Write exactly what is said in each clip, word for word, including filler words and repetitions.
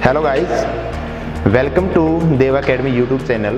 Hello guys, welcome to Dev academy YouTube channel.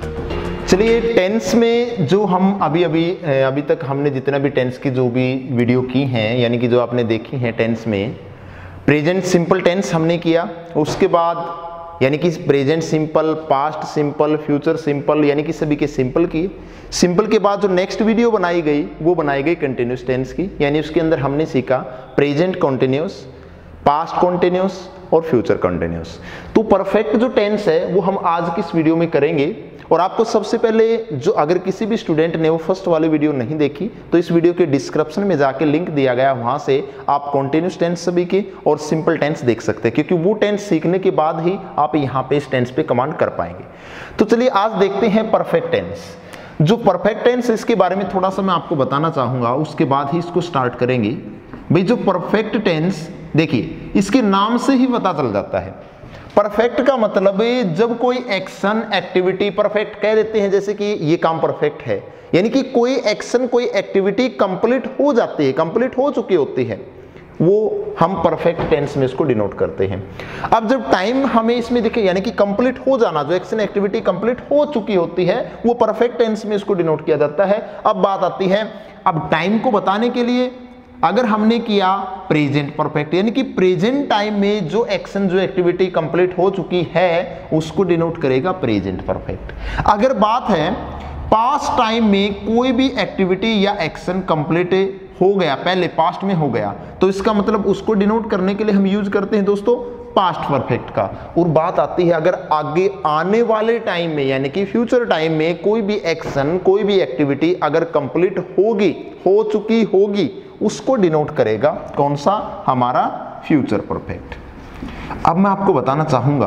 चलिए, tense में जो हम अभी अभी अभी तक हमने जितना भी टेंस की जो भी वीडियो की हैं, यानी कि जो आपने देखी हैं, टेंस में प्रेजेंट सिंपल टेंस हमने किया, उसके बाद यानी कि present simple, past simple, future simple, यानी कि सभी के सिंपल किए। सिंपल के बाद जो नेक्स्ट वीडियो बनाई गई वो बनाई गई कंटिन्यूस टेंस की, यानी उसके अंदर हमने सीखा प्रेजेंट कॉन्टिन्यूस, पास्ट कॉन्टिन्यूस और फ्यूचर कॉन्टिन्यूस। तो परफेक्ट जो टेंस है वो हम आज की इस वीडियो में करेंगे। और आपको सबसे पहले, जो अगर किसी भी स्टूडेंट ने वो फर्स्ट वाली वीडियो नहीं देखी तो इस वीडियो के डिस्क्रिप्शन में जाके लिंक दिया गया, वहां से आप कॉन्टिन्यूस टेंस सभी के और सिंपल टेंस देख सकते हैं, क्योंकि वो टेंस सीखने के बाद ही आप यहाँ पे इस टेंस पे कमांड कर पाएंगे। तो चलिए आज देखते हैं परफेक्ट टेंस। जो परफेक्ट टेंस, इसके बारे में थोड़ा सा मैं आपको बताना चाहूंगा, उसके बाद ही इसको स्टार्ट करेंगे। भाई जो परफेक्ट टेंस, देखिए इसके नाम से ही पता चल जाता है। परफेक्ट का मतलब है जब कोई एक्शन, एक्टिविटी परफेक्ट कह देते हैं, जैसे कि ये काम परफेक्ट है, यानी कि कोई एक्शन, कोई एक्टिविटी कंप्लीट हो जाती है, कंप्लीट हो चुकी होती है, वो हम परफेक्ट टेंस में इसको डिनोट करते हैं। अब जब टाइम हमें इसमें दिखे, यानी कि कंप्लीट हो जाना, जो एक्शन एक्टिविटी कंप्लीट हो चुकी होती है, वो परफेक्ट टेंस में इसको डिनोट किया जाता है। अब बात आती है, अब टाइम को बताने के लिए अगर हमने किया प्रेजेंट परफेक्ट, यानी कि प्रेजेंट टाइम में जो एक्शन, जो एक्टिविटी कंप्लीट हो चुकी है, उसको डिनोट करेगा प्रेजेंट परफेक्ट। अगर बात है पास्ट टाइम में कोई भी एक्टिविटी या एक्शन कंप्लीट हो गया, पहले पास्ट में हो गया, तो इसका मतलब उसको डिनोट करने के लिए हम यूज करते हैं दोस्तों पास्ट परफेक्ट का। और बात आती है अगर आगे आने वाले टाइम में, यानी कि फ्यूचर टाइम में कोई भी एक्शन, कोई भी एक्टिविटी अगर कंप्लीट होगी, हो चुकी होगी, उसको डिनोट करेगा कौन सा? हमारा फ्यूचर परफेक्ट। अब मैं आपको बताना चाहूंगा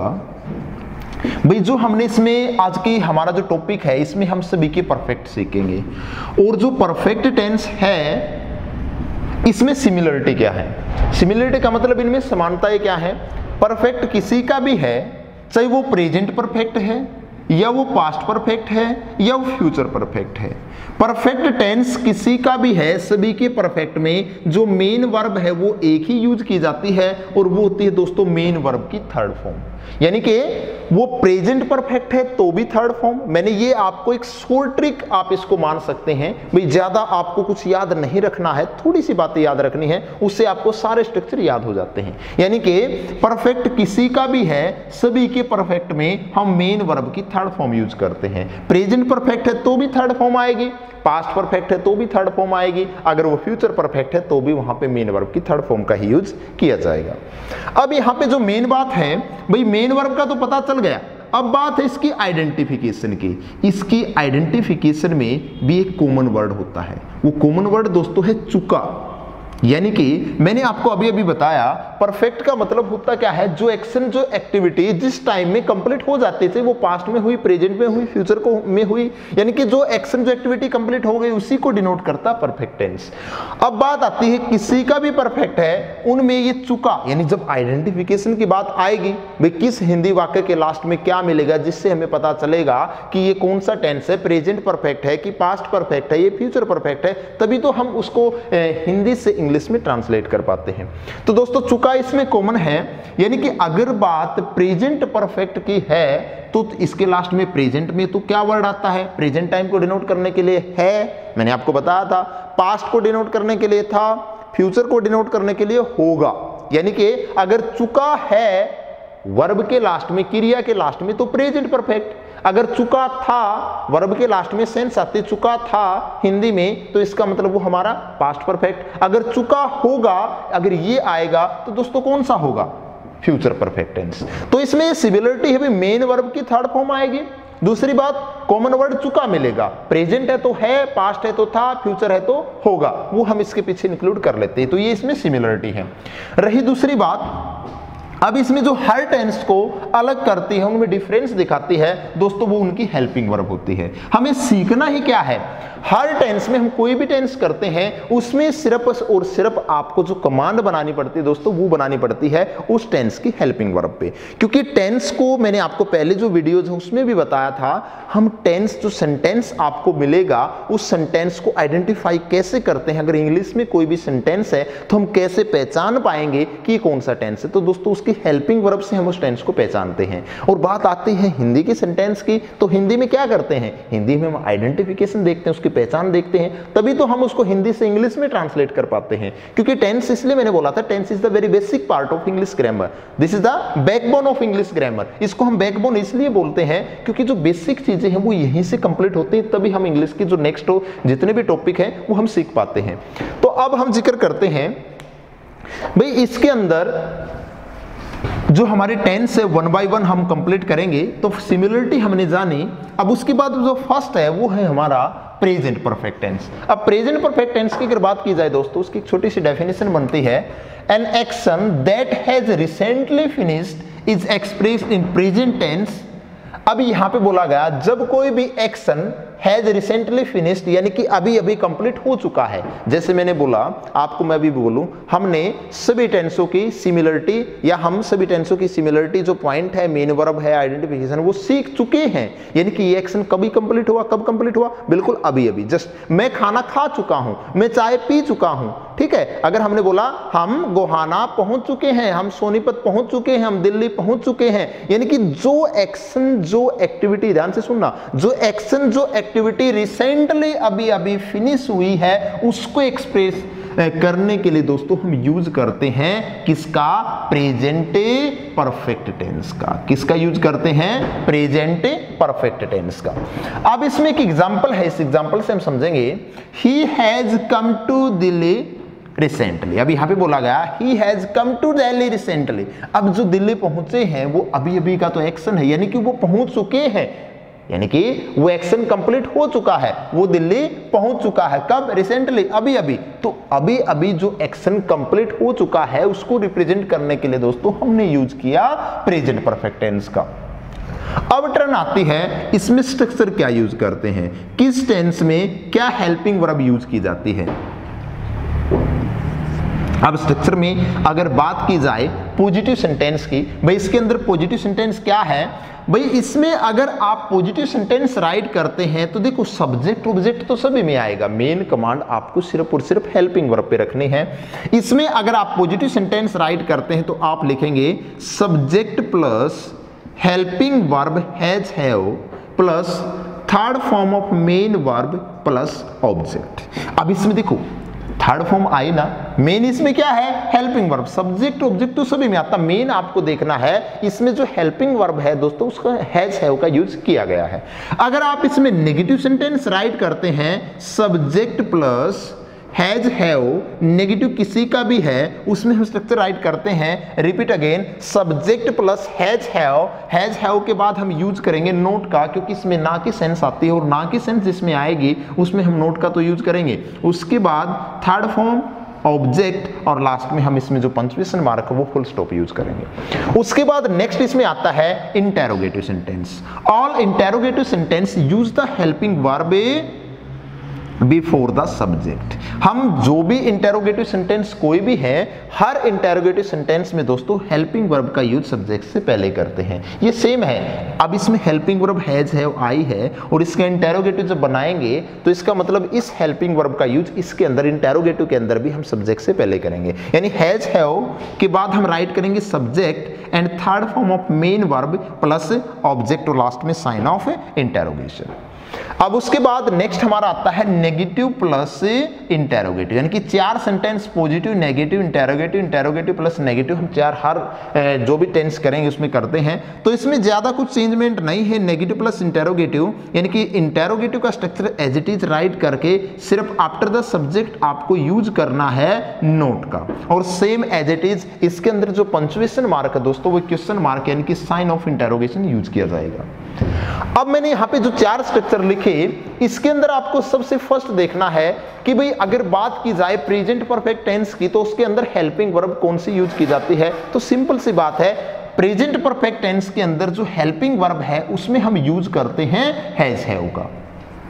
भाई, जो हमने इसमें आज की हमारा जो टॉपिक है, इसमें हम सभी के परफेक्ट सीखेंगे। और जो परफेक्ट टेंस है, इसमें सिमिलरिटी क्या है? सिमिलरिटी का मतलब इनमें समानताएं क्या है? परफेक्ट किसी का भी है, चाहे वो प्रेजेंट परफेक्ट है या वो पास्ट परफेक्ट है या वो फ्यूचर परफेक्ट है। परफेक्ट टेंस किसी का भी है, सभी के परफेक्ट में जो मेन वर्ब है वो एक ही यूज की जाती है, और वो होती है दोस्तों मेन वर्ब की थर्ड फॉर्म। यानी कि वो प्रेजेंट परफेक्ट है तो भी थर्ड फॉर्म। मैंने ये आपको एक शॉर्ट ट्रिक, आप इसको मान सकते हैं भाई, ज्यादा आपको कुछ याद नहीं रखना है, थोड़ी सी बातें याद रखनी है, उससे आपको सारे स्ट्रक्चर याद हो जाते हैं। यानी कि परफेक्ट किसी का भी है, सभी के परफेक्ट में हम मेन वर्ब की थर्ड फॉर्म यूज करते हैं। प्रेजेंट परफेक्ट है तो भी थर्ड फॉर्म आएगी, पास्ट परफेक्ट है तो भी थर्ड फॉर्म आएगी, अगर वो फ्यूचर परफेक्ट है तो भी वहां पे मेन वर्ब की थर्ड फॉर्म का ही यूज किया जाएगा। अब यहां पे जो मेन बात है भाई, मेन वर्ब का तो पता चल गया, अब बात है इसकी आइडेंटिफिकेशन की। इसकी आइडेंटिफिकेशन में भी एक कॉमन वर्ड होता है, वो कॉमन वर्ड दोस्तों है चुका। यानी कि मैंने आपको अभी अभी बताया, परफेक्ट का मतलब होता क्या है? जो एक्शन, जो एक्टिविटी जिस टाइम में कंप्लीट हो जाती थी, वो पास्ट में हुई, प्रेजेंट में हुई, फ्यूचर को में हुई, यानी कि जो एक्शन, जो एक्टिविटी कंप्लीट हो गई, उसी को डिनोट करता परफेक्ट टेंस। अब बात आती है किसी का भी परफेक्ट है, उनमें ये चुका, यानी जब आइडेंटिफिकेशन की बात आएगी, भाई किस हिंदी वाक्य के लास्ट में क्या मिलेगा जिससे हमें पता चलेगा कि ये कौन सा टेंस है, प्रेजेंट परफेक्ट है कि पास्ट परफेक्ट है, ये फ्यूचर परफेक्ट है, तभी तो हम उसको हिंदी से इंग्लिश में ट्रांसलेट कर पाते हैं। तो दोस्तों चुका इसमें कॉमन है, यानी कि अगर बात प्रेजेंट परफेक्ट की है तो इसके लास्ट में प्रेजेंट में तो क्या वर्ड आता है? प्रेजेंट टाइम को डिनोट करने के लिए है, मैंने आपको बताया था। पास्ट को डिनोट करने के लिए था, फ्यूचर को डिनोट करने के लिए होगा। यानी कि अगर चुका है वर्ब के लास्ट में, क्रिया के लास्ट में, तो प्रेजेंट परफेक्ट। अगर चुका था वर्ब के लास्ट में सेंस आती, चुका था हिंदी में, तो इसका मतलब वो हमारा पास्ट परफेक्ट। अगर चुका होगा, अगर ये आएगा तो दोस्तों कौन सा होगा? Future perfect tense. तो इसमें ये सिमिलरिटी है भी, मेन वर्ब की थर्ड फॉर्म आएगी। दूसरी बात, कॉमन वर्ड चुका मिलेगा, प्रेजेंट है तो है, पास्ट है तो था, फ्यूचर है तो होगा, वो हम इसके पीछे इंक्लूड कर लेते हैं। तो ये इसमें सिमिलरिटी है। रही दूसरी बात, अब इसमें जो हर टेंस को अलग करती है, उनमें डिफरेंस दिखाती है दोस्तों, वो उनकी हेल्पिंग वर्ब होती है। हमें सीखना ही क्या है? हर टेंस में हम कोई भी टेंस करते हैं, उसमें सिर्फ और सिर्फ आपको जो कमांड बनानी पड़ती है दोस्तों, वो बनानी पड़ती है उस टेंस की हेल्पिंग वर्ब पे। क्योंकि टेंस को मैंने आपको पहले जो वीडियोज है उसमें भी बताया था, हम टेंस, जो सेंटेंस आपको मिलेगा, उस सेंटेंस को आइडेंटिफाई कैसे करते हैं। अगर इंग्लिश में कोई भी सेंटेंस है तो हम कैसे पहचान पाएंगे कि कौन सा टेंस है? तो दोस्तों उसकी उसकी हेल्पिंग वर्ब से हम उस टेंस को पहचानते हैं। और बात आती है हिंदी के सेंटेंस की, तो हिंदी में क्या करते हैं, हिंदी में हम आइडेंटिफिकेशन देखते हैं, उसकी पहचान देखते हैं, तभी तो हम उसको हिंदी से इंग्लिश में ट्रांसलेट कर पाते हैं। क्योंकि टेंस, इसलिए मैंने बोला था tense is the very basic part of English grammar, this is the backbone of English grammar. इसको हम बैकबोन इसलिए बोलते हैं क्योंकि जो बेसिक चीजें हैं वो यहीं से कंप्लीट होती हैं, तभी हम इंग्लिश की जो नेक्स्ट जितने भी टॉपिक हैं वो हम सीख पाते हैं। तो अब हम जिक्र करते हैं भाई इसके अंदर जो हमारे टेंस है वन बाय वन हम कंप्लीट करेंगे। तो सिमिलरिटी हमने जानी, अब उसके बाद जो फर्स्ट है वो है हमारा प्रेजेंट परफेक्ट टेंस। अब प्रेजेंट परफेक्ट टेंस की अगर बात की जाए दोस्तों, उसकी एक छोटी सी डेफिनेशन बनती है, an action that has recently finished is expressed in present tense. अब यहां पे बोला गया जब कोई भी एक्शन हैज रिसेंटली फिनिश्ड यानी कि अभी अभी कंप्लीट हो चुका है। जैसे मैंने बोला आपको, मैं भी बोलूं, हमने सभी टेंसों की सिमिलरिटी या हम सभी टेंसों की सिमिलरिटी जो पॉइंट है, मेन वर्ब है, आइडेंटिफिकेशन, वो सीख चुके हैं। यानी कि ये एक्शन कभी कंप्लीट हुआ, कब कंप्लीट हुआ, बिल्कुल अभी अभी। जस्ट मैं खाना खा चुका हूं, मैं चाय पी चुका हूं, ठीक है। अगर हमने बोला हम गोहाना पहुंच चुके हैं, हम सोनीपत पहुंच चुके हैं, हम दिल्ली पहुंच चुके हैं, यानी कि जो एक्शन, जो एक्टिविटी, ध्यान से सुनना, जो एक्शन, जो एक्टिविटी रिसेंटली अभी अभी फिनिश हुई है, उसको एक्सप्रेस करने के लिए दोस्तों हम यूज करते हैं किसका, प्रेजेंट परफेक्ट टेंस का। किसका यूज करते हैं, प्रेजेंट परफेक्ट टेंस का। अब इसमें एक एग्जांपल है, इस एग्जांपल से हम समझेंगे, he has come to Delhi recently. अब यहां पे बोला गया he has come to Delhi recently. अब जो दिल्ली पहुंचे हैं वो अभी अभी का तो एक्शन है, यानी कि वो पहुंच चुके हैं, यानी कि वो एक्शन कंप्लीट हो चुका है, वो दिल्ली पहुंच चुका है। कब, रिसेंटली, अभी अभी। तो अभी अभी जो एक्शन कंप्लीट हो चुका है उसको रिप्रेजेंट करने के लिए दोस्तों हमने यूज किया प्रेजेंट परफेक्ट टेंस का। अब टर्न आती है, इसमें स्ट्रक्चर क्या यूज करते हैं, किस टेंस में क्या हेल्पिंग वर्ब यूज की जाती है। अब स्ट्रक्चर में अगर बात की जाए पॉजिटिव सेंटेंस की, भाई इसके अंदर पॉजिटिव सेंटेंस क्या है, भाई इसमें अगर आप पॉजिटिव सेंटेंस राइट करते हैं तो देखो सब्जेक्ट ऑब्जेक्ट तो सभी में आएगा, मेन कमांड आपको सिर्फ और सिर्फ हेल्पिंग वर्ब पे रखनी है। इसमें अगर आप पॉजिटिव सेंटेंस राइट करते हैं तो आप लिखेंगे subject plus helping verb has have plus third form of main verb plus object. अब इसमें देखो थर्ड फॉर्म आई ना, मेन इसमें क्या है, हेल्पिंग वर्ब। सब्जेक्ट ऑब्जेक्ट तो सभी में आता, मेन आपको देखना है इसमें जो हेल्पिंग वर्ब है दोस्तों उसका हैज हैव का यूज किया गया है। अगर आप इसमें नेगेटिव सेंटेंस राइट करते हैं subject plus has have, negative किसी का भी है, उसमें हम स्ट्रक्चर राइट करते हैं, repeat again, subject plus has have. Has have के बाद हम यूज करेंगे नोट का, क्योंकि इसमें ना की सेंस आती है और ना की सेंस जिसमें आएगी उसमें हम नोट का तो यूज करेंगे। उसके बाद थर्ड फॉर्म ऑब्जेक्ट और लास्ट में हम इसमें जो पंक्चुएशन मार्क है वो फुल स्टॉप यूज करेंगे। उसके बाद नेक्स्ट इसमें आता है interrogative sentence. All interrogative sentence use the helping verb before the subject. हम जो भी इंटेरोगेटिव सेंटेंस कोई भी है, हर इंटेरोगेटिव सेंटेंस में दोस्तों हेल्पिंग वर्ब का यूज सब्जेक्ट से पहले करते हैं, ये सेम है। अब इसमें हेल्पिंग वर्ब हैज है, आई है, और इसका इंटेरोगेटिव जब बनाएंगे तो इसका मतलब इस हेल्पिंग वर्ब का यूज इसके अंदर इंटेरोगेटिव के अंदर भी हम सब्जेक्ट से पहले करेंगे। यानी हैज हैव के बाद हम राइट करेंगे subject and third form of main verb plus object और लास्ट में साइन ऑफ इंटेरोगेशन। अब उसके बाद नेक्स्ट हमारा आता है नेगेटिव प्लस इंटेरोगेटिव, यानी कि चार sentence positive, negative, interrogative, interrogative plus negative, हम चार हर जो भी टेंस करेंगे उसमें करते हैं। तो इसमें ज्यादा कुछ चेंजमेंट नहीं है, नेगेटिव प्लस इंटेरोगेटिव, यानी कि इंटेरोगेटिव का structure as it is write करके सिर्फ आफ्टर द सब्जेक्ट आपको यूज करना है नोट का, और सेम एज इट इज इसके अंदर जो पंक्चुएशन मार्क है दोस्तों वो क्वेश्चन मार्क यानी कि साइन ऑफ इंटेरोगेशन यूज किया जाएगा। अब मैंने यहां पे जो चार स्ट्रक्चर लिखे, इसके अंदर आपको सबसे फर्स्ट देखना है कि भाई अगर बात की जाए प्रेजेंट परफेक्ट टेंस की तो उसके अंदर हेल्पिंग वर्ब कौन सी यूज की जाती है। तो सिंपल सी बात है, प्रेजेंट परफेक्ट टेंस के अंदर जो हेल्पिंग वर्ब है उसमें हम यूज करते हैं हैज हैव का।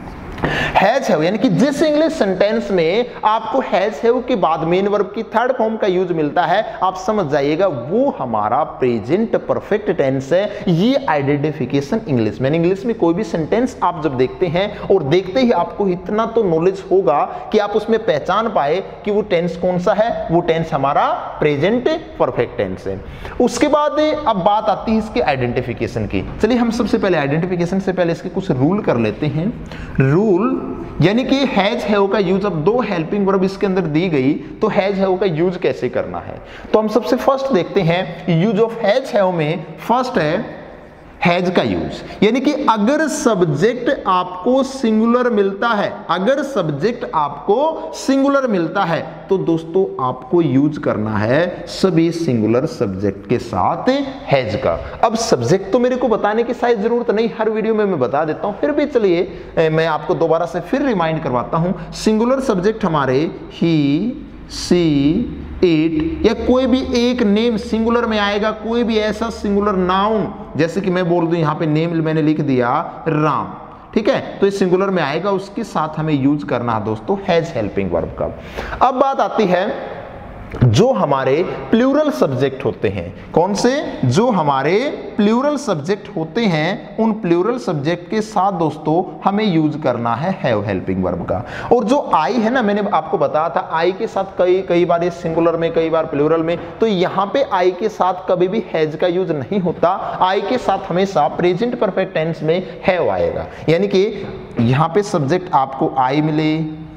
हैज हैव यानी कि जिस इंग्लिश सेंटेंस में आपको हैज हैव के बाद मेन वर्ब की थर्ड फॉर्म का यूज मिलता है, आप समझ जाइएगा वो हमारा प्रेजेंट परफेक्ट टेंस है। ये आइडेंटिफिकेशन इंग्लिश में, इंग्लिश में कोई भी सेंटेंस आप जब देखते हैं और देखते ही आपको इतना तो नॉलेज होगा कि आप उसमें पहचान पाए कि वो टेंस कौन सा है, वो टेंस हमारा प्रेजेंट परफेक्ट टेंस है। उसके बाद अब बात आती है इसके आइडेंटिफिकेशन की। चलिए हम सबसे पहले आइडेंटिफिकेशन से पहले इसके कुछ रूल कर लेते हैं। रूल यानी कि हैज हैव का यूज, अब दो हेल्पिंग वर्ब इसके अंदर दी गई तो हैज हैव का यूज कैसे करना है, तो हम सबसे फर्स्ट देखते हैं यूज ऑफ हैज हैव में फर्स्ट है हैज का यूज, यानी कि अगर सब्जेक्ट आपको सिंगुलर मिलता है, अगर सब्जेक्ट आपको सिंगुलर मिलता है तो दोस्तों आपको यूज करना है सभी सिंगुलर सब्जेक्ट के साथ हैज का। अब सब्जेक्ट तो मेरे को बताने की शायद जरूरत नहीं, हर वीडियो में मैं बता देता हूं, फिर भी चलिए मैं आपको दोबारा से फिर रिमाइंड करवाता हूं। सिंगुलर सब्जेक्ट हमारे ही, सी, इट या कोई भी एक नेम सिंगुलर में आएगा, कोई भी ऐसा सिंगुलर नाउन, जैसे कि मैं बोल दूं यहाँ पे नेम मैंने लिख दिया राम, ठीक है, तो ये सिंगुलर में आएगा, उसके साथ हमें यूज करना है दोस्तों हैज हेल्पिंग वर्ब का। अब बात आती है जो हमारे प्लूरल सब्जेक्ट होते हैं, कौन से, जो हमारे प्लूरल सब्जेक्ट होते हैं, उन प्लूरल सब्जेक्ट के साथ दोस्तों हमें यूज करना है हैव हेल्पिंग वर्ब का। और जो आई है ना, मैंने आपको बताया था आई के साथ कई कई बार ये सिंगुलर में, कई बार प्लूरल में, तो यहाँ पे आई के साथ कभी भी हैज का यूज नहीं होता, आई के साथ हमेशा प्रेजेंट परफेक्ट टेंस में हैव आएगा। यानी कि यहाँ पे सब्जेक्ट आपको आई मिले,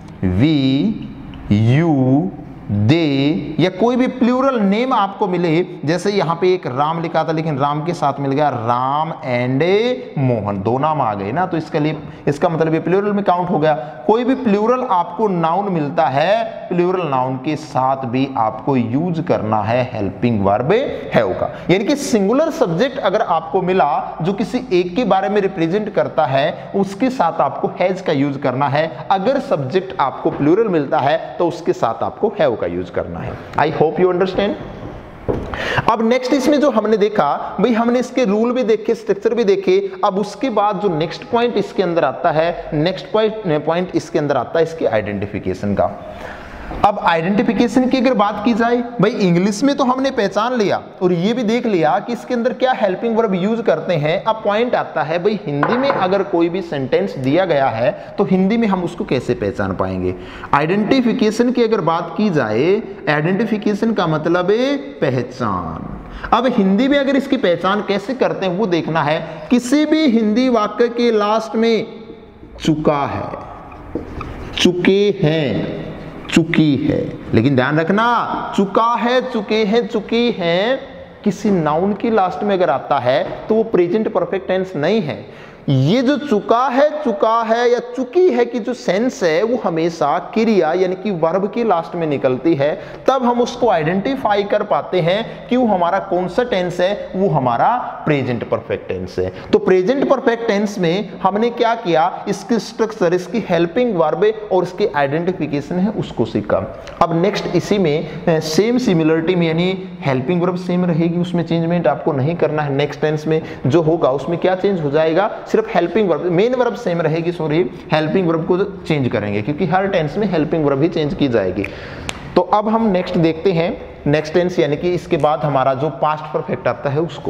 वी, यू, दे या कोई भी प्लूरल नेम आपको मिले, जैसे यहाँ पे एक राम लिखा था लेकिन राम के साथ मिल गया राम एंड मोहन, दो नाम आ गए ना, तो इसके लिए इसका मतलब ये प्लूरल में काउंट हो गया। कोई भी प्लूरल आपको नाउन मिलता है, प्लूरल नाउन के साथ भी आपको यूज करना है हेल्पिंग वर्ब हैव का। यानी कि सिंगुलर सब्जेक्ट अगर आपको मिला जो किसी एक के बारे में रिप्रेजेंट करता है, उसके साथ आपको हैज का यूज करना है। अगर सब्जेक्ट आपको प्लूरल मिलता है तो उसके साथ आपको हैव का यूज करना है। I hope you understand. अब नेक्स्ट इसमें जो हमने देखा भाई, हमने इसके रूल भी देखे, स्ट्रक्चर भी देखे। अब उसके बाद जो नेक्स्ट पॉइंट इसके अंदर आता है, नेक्स्ट पॉइंट पॉइंट इसके अंदर आता है इसके आइडेंटिफिकेशन का। अब आइडेंटिफिकेशन की अगर बात की जाए, भाई इंग्लिश में तो हमने पहचान लिया और ये भी देख लिया कि इसके अंदर क्या हेल्पिंग वर्ब यूज करते हैं। अब पॉइंट आता है भाई हिंदी में अगर कोई भी सेंटेंस दिया गया है तो हिंदी में हम उसको कैसे पहचान पाएंगे। आइडेंटिफिकेशन की अगर बात की जाए, आइडेंटिफिकेशन का मतलब है पहचान। अब हिंदी में अगर इसकी पहचान कैसे करते हैं वो देखना है। किसी भी हिंदी वाक्य के लास्ट में चुका है, चुके हैं, चुकी है, लेकिन ध्यान रखना चुका है, चुके हैं, चुकी हैं किसी नाउन की लास्ट में अगर आता है तो वो प्रेजेंट परफेक्ट टेंस नहीं है। ये जो चुका है, चुका है या चुकी है की जो सेंस है वो हमेशा क्रिया यानी कि वर्ब की लास्ट में निकलती है, तब हम उसको आइडेंटिफाई कर पाते हैं कि वो हमारा कौन सा टेंस है, वो हमारा प्रेजेंट परफेक्ट टेंस है। तो प्रेजेंट परफेक्ट टेंस में हमने क्या किया, इसकी स्ट्रक्चर, इसकी हेल्पिंग वर्ब और इसकी आइडेंटिफिकेशन है उसको सीखा। अब नेक्स्ट इसी में सेम सिमिलरिटी में, यानी हेल्पिंग वर्ब सेम रहेगी, उसमें चेंजमेंट आपको नहीं करना है। नेक्स्ट टेंस में जो होगा उसमें क्या चेंज हो जाएगा, सिर्फ helping verb, main verb same रहेगी, सॉरी हेल्पिंग वर्ब को चेंज करेंगे क्योंकि हर टेंस में हेल्पिंग वर्ब ही चेंज की जाएगी। तो अब हम नेक्स्ट देखते हैं नेक्स्ट टेंस, यानी कि इसके बाद हमारा जो पास्ट परफेक्ट आता है उसको।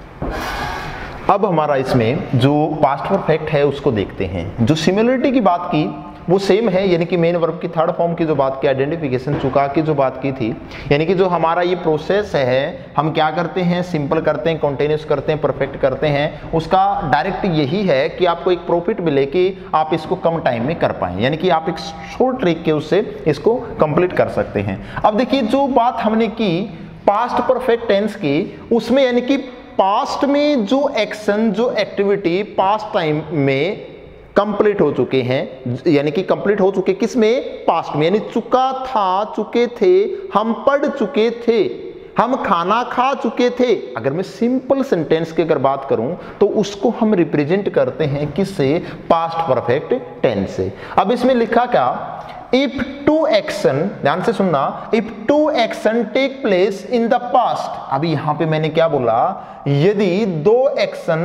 अब हमारा इसमें जो पास्ट परफेक्ट है उसको देखते हैं। जो सिमिलरिटी की बात की वो सेम है, यानी कि मेन वर्ब की थर्ड फॉर्म की जो बात की, आइडेंटिफिकेशन, चुका की जो बात की थी, यानी कि जो हमारा ये प्रोसेस है, हम क्या करते हैं, सिंपल करते हैं, कॉन्टिन्यूस करते हैं, परफेक्ट करते हैं, उसका डायरेक्ट यही है कि आपको एक प्रॉफिट मिले कि आप इसको कम टाइम में कर पाएं, यानी कि आप एक शॉर्ट ट्रिक के उससे इसको कंप्लीट कर सकते हैं। अब देखिए जो बात हमने की पास्ट परफेक्ट टेंस की, उसमें यानी कि पास्ट में जो एक्शन, जो एक्टिविटी पास्ट टाइम में कंप्लीट हो चुके हैं, यानी कि कंप्लीट हो चुके किसमें, पास्ट में, यानी चुका था, चुके थे, हम पढ़ चुके थे, हम खाना खा चुके थे। अगर मैं सिंपल सेंटेंस की अगर बात करूं तो उसको हम रिप्रेजेंट करते हैं किससे, पास्ट परफेक्ट टेंस से। अब इसमें लिखा क्या, इफ टू एक्शन, ध्यान से सुनना, if two action take place in the past. अभी यहां पे मैंने क्या बोला, यदि दो action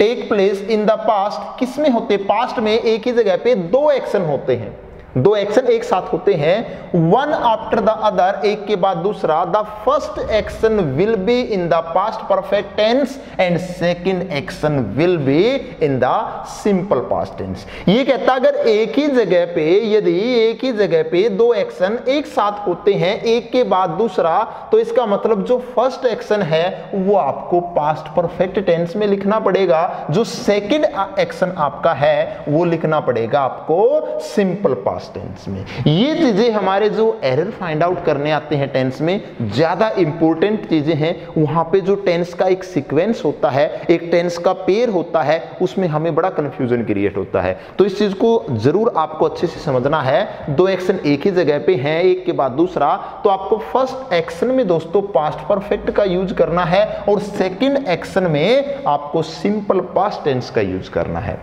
take place in the past किस में होते, पास्ट में एक ही जगह पे दो एक्शन होते हैं, दो एक्शन एक साथ होते हैं, वन आफ्टर द अदर, एक के बाद दूसरा। The first action will be in the past perfect tense and second action will be in the simple past tense. ये कहता अगर एक ही जगह पे, यदि एक ही जगह पे दो एक्शन एक साथ होते हैं एक के बाद दूसरा, तो इसका मतलब जो फर्स्ट एक्शन है वो आपको पास्ट परफेक्ट टेंस में लिखना पड़ेगा, जो सेकंड एक्शन आपका है वो लिखना पड़ेगा आपको सिंपल पास्ट टेंस में। ये चीजें हमारे जो एरर फाइंड आउट करने आते हैं टेंस में, ज्यादा इंपॉर्टेंट चीजें हैं। वहां पे जो टेंस का एक सीक्वेंस होता है, एक टेंस का पेयर होता है, उसमें हमें बड़ा कंफ्यूजन क्रिएट होता है। तो इस चीज को जरूर आपको अच्छे से समझना है। दो एक्शन एक ही जगह पे हैं एक के बाद दूसरा, तो आपको फर्स्ट एक्शन में दोस्तों पास्ट परफेक्ट का यूज करना है और सेकंड एक्शन में आपको सिंपल पास्ट टेंस का यूज करना है।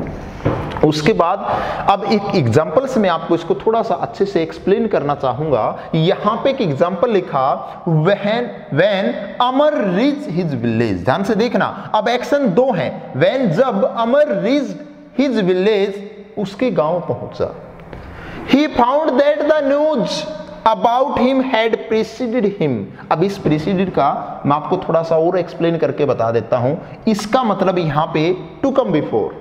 उसके बाद अब एक एग्जांपल से मैं आपको इसको थोड़ा सा अच्छे से एक्सप्लेन करना चाहूंगा। यहां पे एक एग्जांपल लिखा, when when Amar reach his village. ध्यान से देखना, अब एक्शन दो है। व्हेन जब अमर रीच हिज विलेज, उसके गांव पहुंचा। He found that the news about him had preceded him. अब इस प्रीसीडेड का मैं आपको थोड़ा सा और एक्सप्लेन करके बता देता हूं। इसका मतलब यहां पे टू कम बिफोर,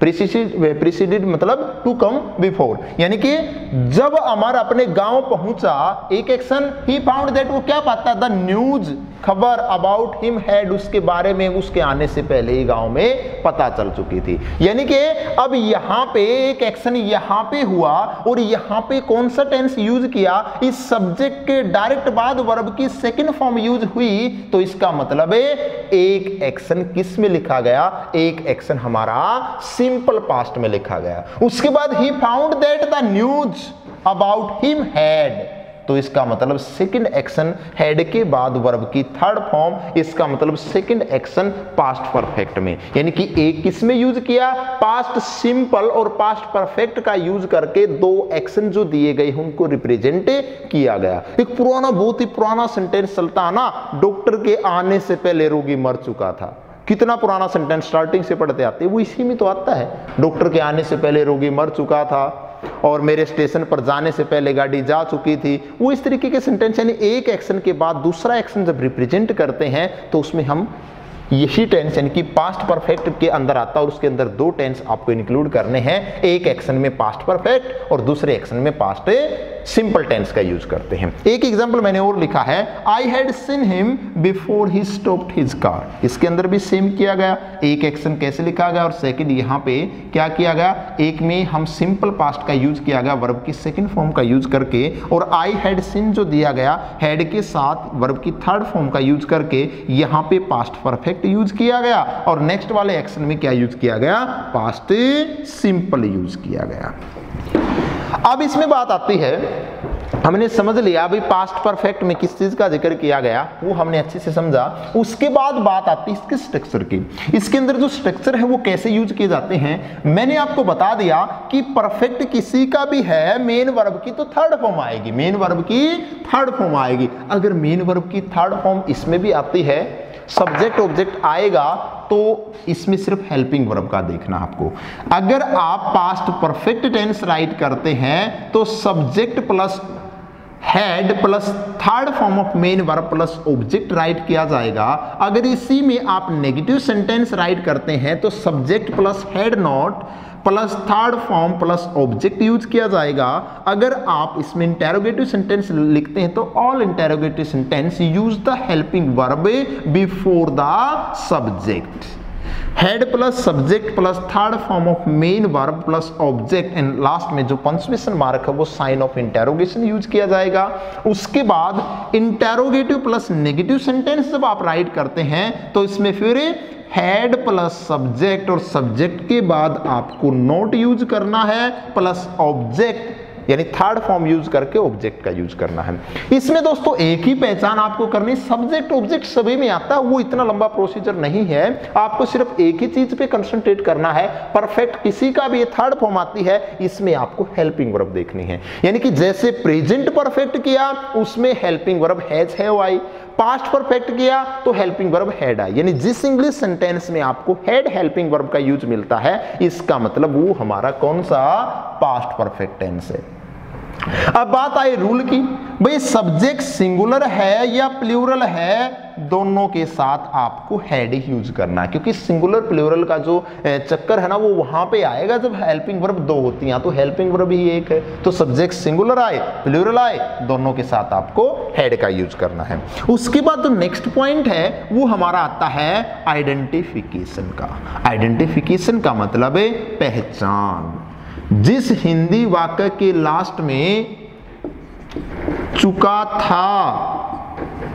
प्रीसीडेड मतलब टू कम बिफोर, यानी कि जब अमर अपने गांव पहुंचा, एक एक्शन ही फाउंड दैट, वो क्या पाता, द न्यूज, खबर अबाउट हिम हैड, उसके बारे में उसके आने से पहले ही गांव में पता चल चुकी थी। यानी कि अब यहां पे एक एक्शन यहां पे हुआ और यहां पे कौन सा टेंस यूज किया, इस सब्जेक्ट के डायरेक्ट बाद वर्ब की सेकंड फॉर्म यूज हुई, तो इसका मतलब है एक एक्शन किस में लिखा गया, एक एक्शन हमारा सिंपल पास्ट में लिखा गया। उसके बाद he found that the news about him had, तो इसका मतलब सेकंड एक्शन हैड के बाद वर्ब की थर्ड फॉर्म, इसका मतलब सेकंड एक्शन पास्ट परफेक्ट में, यानी कि एक किस में यूज किया, पास्ट सिंपल और पास्ट परफेक्ट का यूज करके दो एक्शन जो दिए गए हैं उनको रिप्रेजेंट किया गया। एक पुराना, बहुत ही पुराना सेंटेंस चलता है ना, डॉक्टर के आने से पहले रोगी मर चुका था। कितना पुराना सेंटेंस, स्टार्टिंग से पढ़ते आते हैं, वो इसी में तो आता है। डॉक्टर के आने से पहले रोगी मर चुका था और मेरे स्टेशन पर जाने से पहले गाड़ी जा चुकी थी। वो इस तरीके के सेंटेंस, यानी एक एक्शन के बाद दूसरा एक्शन जब रिप्रेजेंट करते हैं तो उसमें हम यही टेंस यानी कि पास्ट परफेक्ट के अंदर आता है और उसके अंदर दो टेंस आपको इंक्लूड करने हैं। एक एक्शन में पास्ट परफेक्ट और दूसरे एक्शन में पास्ट सिंपल टेंस का यूज करते हैं। एक एग्जांपल मैंने और लिखा है, I had seen him before he stopped his car. इसके अंदर भी सेम किया गया, एक एक्शन कैसे लिखा गया और सेकंड यहाँ पे क्या किया गया, एक में हम सिंपल पास्ट का यूज किया गया वर्ब की सेकंड फॉर्म का यूज करके, और आई हैड सीन जो दिया गया हैड के साथ वर्ब की थर्ड फॉर्म का यूज करके यहाँ पे पास्ट परफेक्ट यूज किया गया और नेक्स्ट वाले एक्शन में क्या यूज किया गया, पास्ट सिंपल यूज किया गया। अब इसमें बात आती है, हमने समझ लिया अभी पास्ट परफेक्ट में किस चीज का जिक्र किया गया वो हमने अच्छे से समझा। उसके बाद बात आती है इसके स्ट्रक्चर की। इसके अंदर जो स्ट्रक्चर है वो कैसे यूज किए जाते हैं, मैंने आपको बता दिया कि परफेक्ट किसी का भी है, मेन वर्ब की तो थर्ड फॉर्म आएगी, मेन वर्ब की थर्ड फॉर्म आएगी। अगर मेन वर्ब की थर्ड फॉर्म इसमें भी आती है, सब्जेक्ट ऑब्जेक्ट आएगा, तो इसमें सिर्फ हेल्पिंग वर्ब का देखना आपको। अगर आप पास्ट परफेक्ट टेंस राइट करते हैं तो subject plus had plus third form of main verb plus object write किया जाएगा। अगर इसी में आप नेगेटिव सेंटेंस राइट करते हैं तो subject plus had not plus third form plus object use किया जाएगा। अगर आप इसमें इंटेरोगेटिव सेंटेंस लिखते हैं तो all interrogative sentence use the helping verb before the subject. Had plus subject plus third form of main verb plus object and last में जो पंक्चुएशन मार्क है वो साइन ऑफ इंटेरोगेशन यूज किया जाएगा। उसके बाद इंटेरोगेटिव प्लस नेगेटिव सेंटेंस जब आप राइट करते हैं तो इसमें फिर हेड प्लस सब्जेक्ट और सब्जेक्ट के बाद आपको नोट यूज करना है प्लस ऑब्जेक्ट यानी थर्ड फॉर्म यूज करके ऑब्जेक्ट का यूज करना है। इसमें दोस्तों एक ही पहचान आपको करनी, सब्जेक्ट ऑब्जेक्ट सभी में आता है, वो इतना लंबा प्रोसीजर नहीं है। आपको सिर्फ एक ही चीज पे कंसंट्रेट करना है। परफेक्ट किसी का भी थर्ड फॉर्म आती है, इसमें आपको हेल्पिंग वर्ब देखनी है। यानी कि जैसे प्रेजेंट परफेक्ट किया उसमें हेल्पिंग वर्ब हैज हैव आई, पास्ट परफेक्ट किया तो हेल्पिंग वर्ब हैड आई, यानी जिस इंग्लिश सेंटेंस में आपको हैड हेल्पिंग वर्ब का यूज मिलता है इसका मतलब वो हमारा कौन सा पास्ट परफेक्ट टेंस है। अब बात आई रूल की, भाई सब्जेक्ट सिंगुलर है या प्लूरल है, दोनों के साथ आपको हैड ही यूज करना है, क्योंकि सिंगुलर प्लूरल का जो चक्कर है ना वो वहां पे आएगा जब हेल्पिंग वर्ब दो होती हैं, तो हेल्पिंग वर्ब ही एक है, तो सब्जेक्ट सिंगुलर आए प्लूरल आए दोनों के साथ आपको हैड का यूज करना है। उसके बाद जो नेक्स्ट पॉइंट है वो हमारा आता है आइडेंटिफिकेशन का। आइडेंटिफिकेशन का मतलब है पहचान। जिस हिंदी वाक्य के लास्ट में चुका था,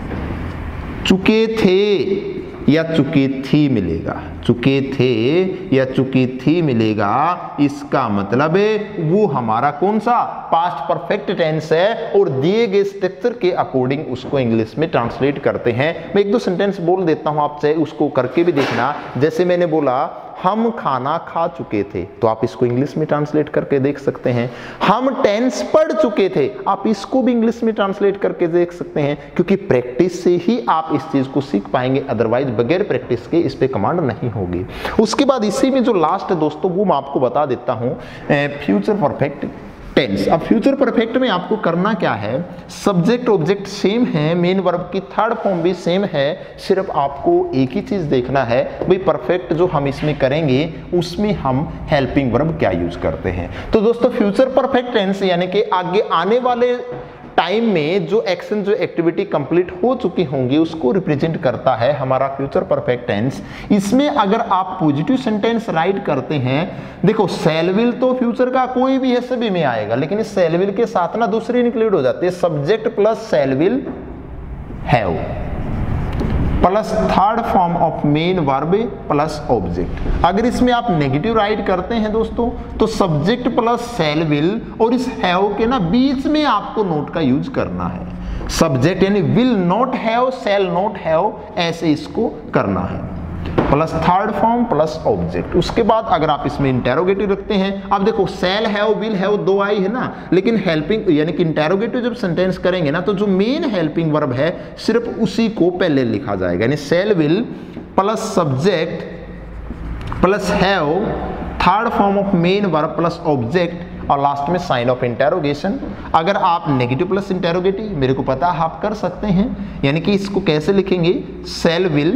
चुके थे या चुकी थी मिलेगा, चुके थे या चुकी थी मिलेगा, इसका मतलब है वो हमारा कौन सा पास्ट परफेक्ट टेंस है और दिए गए स्ट्रक्चर के अकॉर्डिंग उसको इंग्लिश में ट्रांसलेट करते हैं। मैं एक दो सेंटेंस बोल देता हूं आपसे, उसको करके भी देखना। जैसे मैंने बोला हम खाना खा चुके थे, तो आप इसको इंग्लिश में ट्रांसलेट करके देख सकते हैं। हम टेंस पढ़ चुके थे, आप इसको भी इंग्लिश में ट्रांसलेट करके देख सकते हैं, क्योंकि प्रैक्टिस से ही आप इस चीज को सीख पाएंगे, अदरवाइज बगैर प्रैक्टिस के इस पे कमांड नहीं होगी। उसके बाद इसी में जो लास्ट है दोस्तों वो मैं आपको बता देता हूं, फ्यूचर परफेक्ट टेंस। अब फ्यूचर परफेक्ट में आपको करना क्या है, सब्जेक्ट ऑब्जेक्ट सेम है, मेन वर्ब की थर्ड फॉर्म भी सेम है, सिर्फ आपको एक ही चीज देखना है, भाई परफेक्ट जो हम इसमें करेंगे उसमें हम हेल्पिंग वर्ब क्या यूज करते हैं। तो दोस्तों फ्यूचर परफेक्ट टेंस यानी कि आगे आने वाले टाइम में जो एक्शन जो एक्टिविटी कंप्लीट हो चुकी होंगी उसको रिप्रेजेंट करता है हमारा फ्यूचर परफेक्ट टेंस। इसमें अगर आप पॉजिटिव सेंटेंस राइट करते हैं, देखो शैल विल तो फ्यूचर का कोई भी है सभी में आएगा, लेकिन इस शैल विल के साथ ना दूसरी इंक्लूड हो जाती है, subject plus shall will have plus third form of main verb plus object. अगर इसमें आप नेगेटिव राइट करते हैं दोस्तों तो सब्जेक्ट प्लस शैल विल और इस हैव के ना बीच में आपको नोट का यूज करना है। सब्जेक्ट यानी will not have, shall not have, ऐसे इसको करना है, plus third form plus object. उसके बाद अगर आप इसमें इंटेरोगेटिव रखते हैं, अब देखो शैल हैव विल हैव दो आई है ना, लेकिन हेल्पिंग यानी कि इंटेरोगेटिव जब सेंटेंस करेंगे ना तो जो मेन हेल्पिंग वर्ब है सिर्फ उसी को पहले लिखा जाएगा, यानी shall will plus subject plus have third form of main verb plus object और लास्ट में साइन ऑफ इंटेरोगेशन। अगर आप नेगेटिव प्लस इंटेरोगेटिव मेरे को पता है आप कर सकते हैं, यानी कि इसको कैसे लिखेंगे, shall will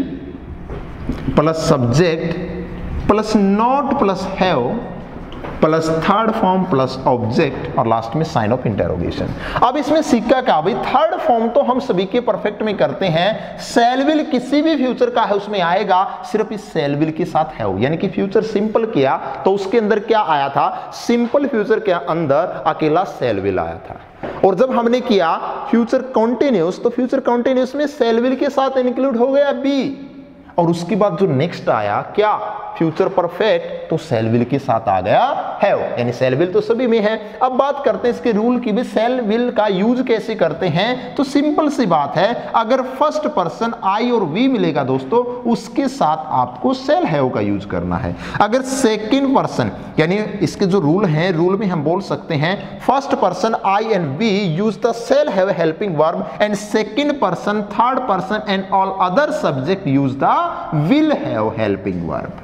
plus subject plus not plus have plus third form plus object और लास्ट में साइन ऑफ इंटेरोगेशन। अब इसमें सिक्का क्या, भाई थर्ड फॉर्म तो हम सभी के परफेक्ट में करते हैं, शैल विल किसी भी फ्यूचर का है उसमें आएगा, सिर्फ इस शैल विल के साथ हैव, यानी कि फ्यूचर सिंपल किया तो उसके अंदर क्या आया था, सिंपल फ्यूचर के अंदर अकेला शैल विल आया था। और जब हमने किया फ्यूचर कॉन्टिन्यूस तो फ्यूचर कॉन्टिन्यूस में शैल विल के साथ इंक्लूड हो गया बी, और उसके बाद जो नेक्स्ट आया क्या, फ्यूचर परफेक्ट, तो शैल विल के साथ आ गया हैव, यानी शैल विल तो सभी में है। अब बात करते हैं इसके रूल की भी, शैल विल का यूज कैसे करते हैं, तो सिंपल सी बात है, अगर फर्स्ट पर्सन आई और वी मिलेगा दोस्तों उसके साथ आपको शैल हैव का यूज करना है। अगर सेकंड पर्सन, यानी इसके जो रूल हैं, रूल में हम बोल सकते हैं first person I and we use the shall have helping verb and second person third person and all other subject use the will have helping verb.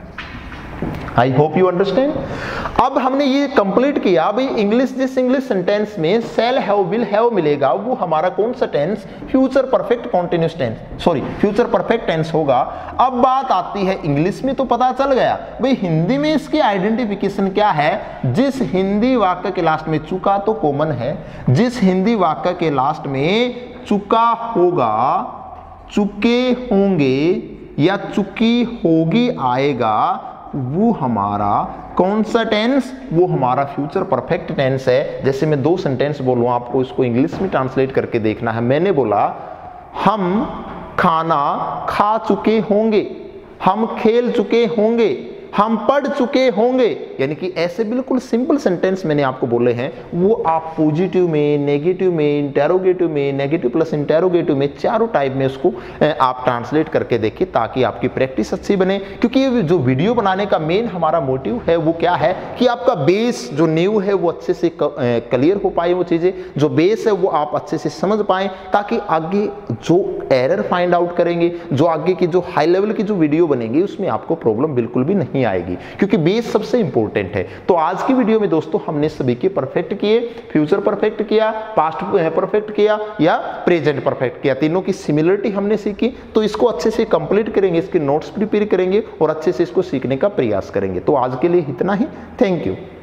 I hope you understand. अब हमने ये complete किया, भाई English जिस English sentence में shall have will have मिलेगा वो हमारा कौन सा tense, future perfect continuous tense, sorry future perfect tense होगा। अब बात आती है इंग्लिश में, तो पता चल गया भाई हिंदी में इसकी आइडेंटिफिकेशन क्या है, जिस हिंदी वाक्य के लास्ट में चुका तो कॉमन है, जिस हिंदी वाक्य के लास्ट में चुका होगा, चुके होंगे या चुकी होगी आएगा, वो हमारा कौन सा टेंस, वो हमारा फ्यूचर परफेक्ट टेंस है। जैसे मैं दो सेंटेंस बोलूँ आपको इसको इंग्लिश में ट्रांसलेट करके देखना है। मैंने बोला हम खाना खा चुके होंगे, हम खेल चुके होंगे, हम पढ़ चुके होंगे। यानी कि ऐसे बिल्कुल सिंपल सेंटेंस मैंने आपको बोले हैं, वो आप पॉजिटिव में, नेगेटिव में, इंटेरोगेटिव में, नेगेटिव प्लस इंटेरोगेटिव में, चारों टाइप में उसको आप ट्रांसलेट करके देखिए ताकि आपकी प्रैक्टिस अच्छी बने। क्योंकि जो वीडियो बनाने का मेन हमारा मोटिव है वो क्या है कि आपका बेस जो न्यू है वो अच्छे से क्लियर हो पाए, वो चीजें जो बेस है वो आप अच्छे से समझ पाए, ताकि आगे जो एरर फाइंड आउट करेंगे, जो आगे की जो हाई लेवल की जो वीडियो बनेगी उसमें आपको प्रॉब्लम बिल्कुल भी नहीं आएगी, क्योंकि बेस सबसे इंपॉर्टेंट है। तो आज की वीडियो में दोस्तों हमने सभी के परफेक्ट किए, फ्यूचर परफेक्ट किया, पास्ट परफेक्ट किया या प्रेजेंट परफेक्ट किया, तीनों की सिमिलरिटी हमने सीखी। तो इसको अच्छे से कंप्लीट करेंगे, इसके नोट्स प्रिपेयर करेंगे और अच्छे से इसको सीखने का प्रयास करेंगे। तो आज के लिए इतना ही। Thank you.